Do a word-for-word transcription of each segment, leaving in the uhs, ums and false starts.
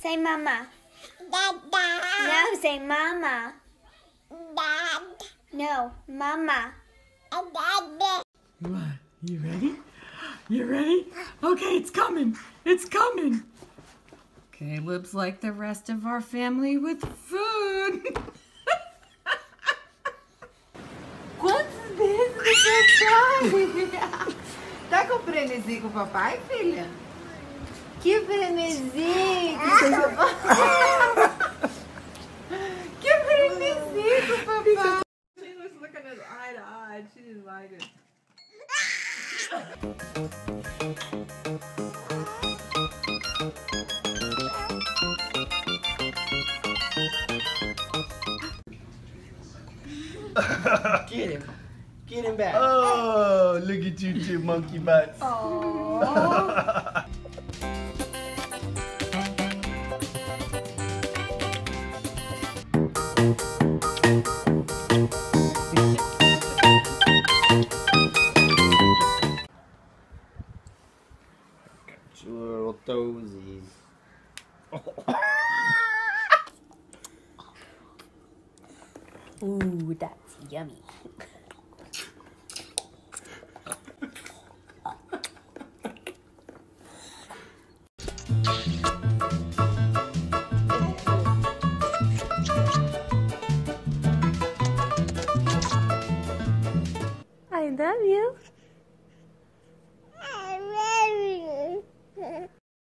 Say mama. Dada. No, say mama. Dad. No, mama. Dada. What? You ready? You ready? Okay, it's coming. It's coming. Caleb's like the rest of our family with food. Quantos meses do papai? Tá com frenesim com o papai, filha? Que frenesim com o papai? Que frenesim com o papai? She was looking at eye to eye. She didn't like it. Get him. Get him back. Oh, look at you two monkey butts. Aww. Got your little toesies. Ooh, that's yummy. I love you. I love you.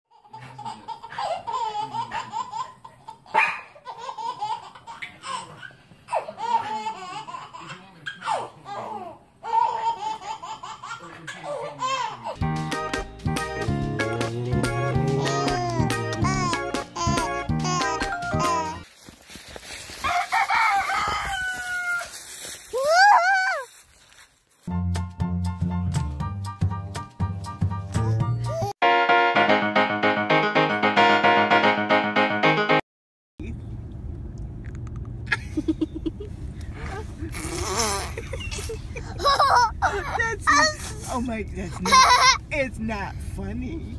That's, oh my, that's not, it's not funny.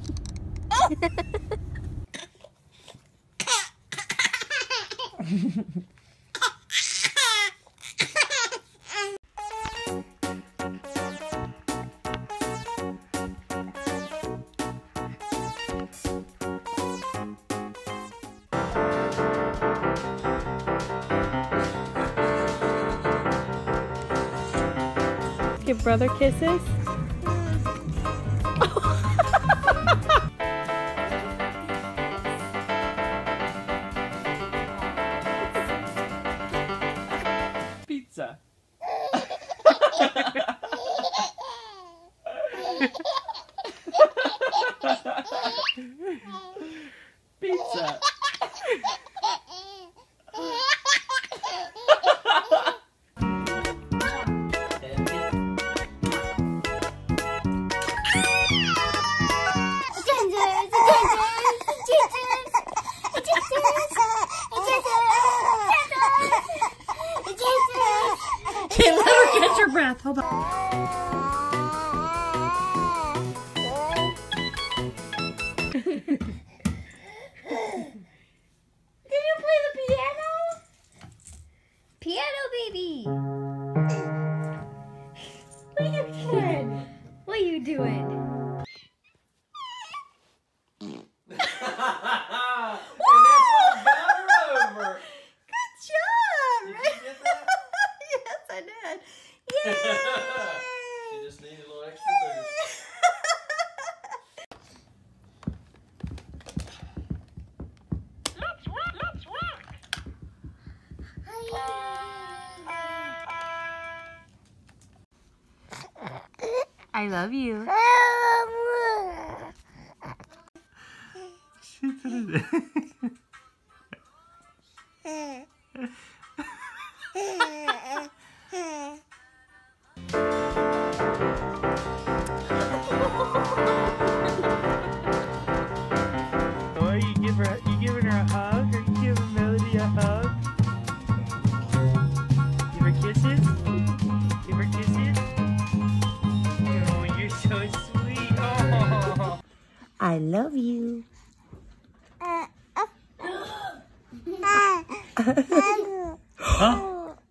Give brother kisses. Pizza. Pizza. Can't let her catch her breath. Hold on. Did you play the piano? Piano, baby. What are you doing? What are you doing? And that's what got her over. Good job. Did you get that? Yes, I did. Yay! She just needed a little extra boost. Let's rock, let's rock. I love you. Or you give her, you giving her a hug, or you giving Melody a hug? Give her kisses. Give her kisses. Oh, you're so sweet. Oh. I love you. Huh?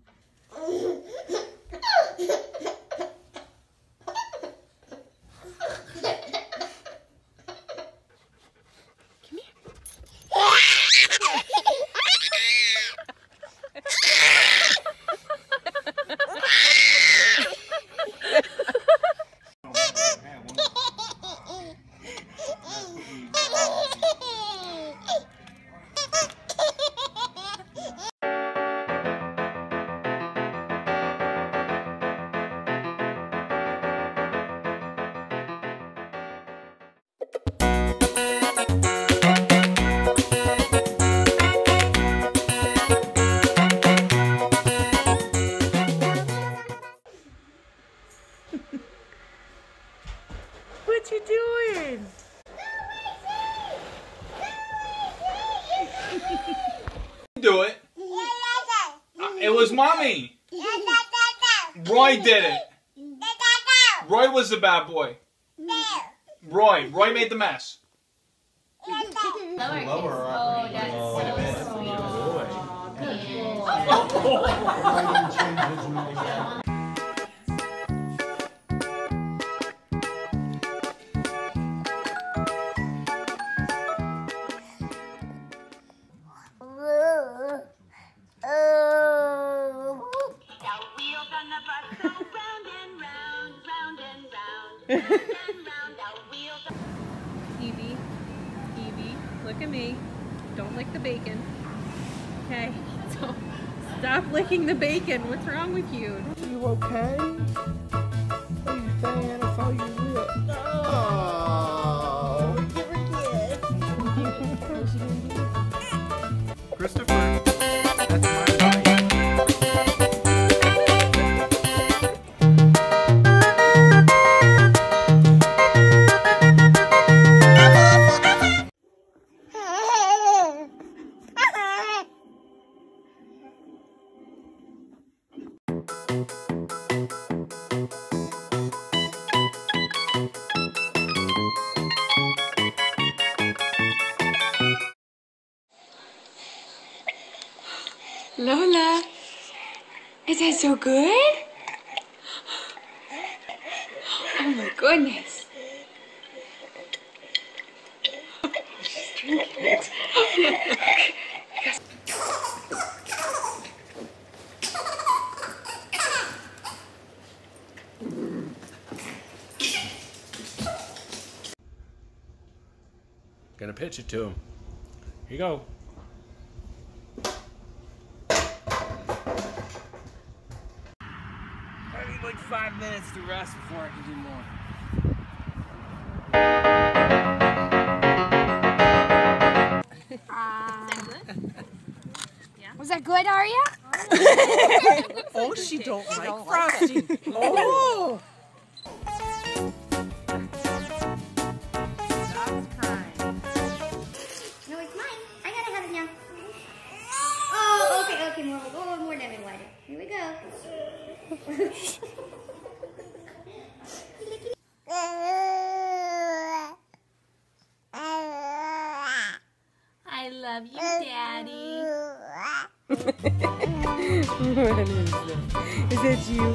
What you doing? Do it. Uh, it was mommy. Roy did it. Roy was the bad boy. Roy. Roy made the mess. Lower. Oh, that's Oh, wait a minute. Evie, Evie, look at me. Don't lick the bacon. Okay, so stop licking the bacon. What's wrong with you? You okay? What are you saying? I saw you lip. Oh, Christopher, that's my bike. Lola, is that so good? Oh my goodness. Gonna pitch it to him. Here you go. I need like five minutes to rest before I can do more. Was that good, Aria? Oh, she don't like frosting. Oh. Stop crying. No, it's mine. I gotta have it now. Oh, okay, okay, more, oh, more lemon water. Here we go. I love you, Daddy. What is that? Is that you?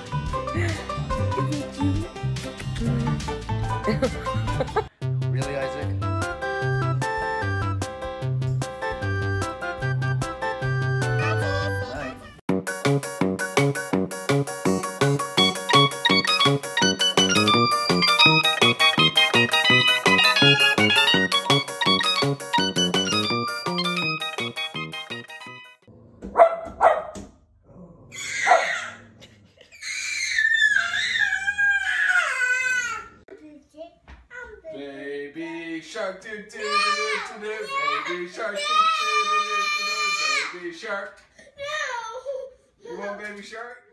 Is that you? Really, Isaac? Baby shark, do do do do do, baby shark, do do do do do, baby shark. No! You want baby shark?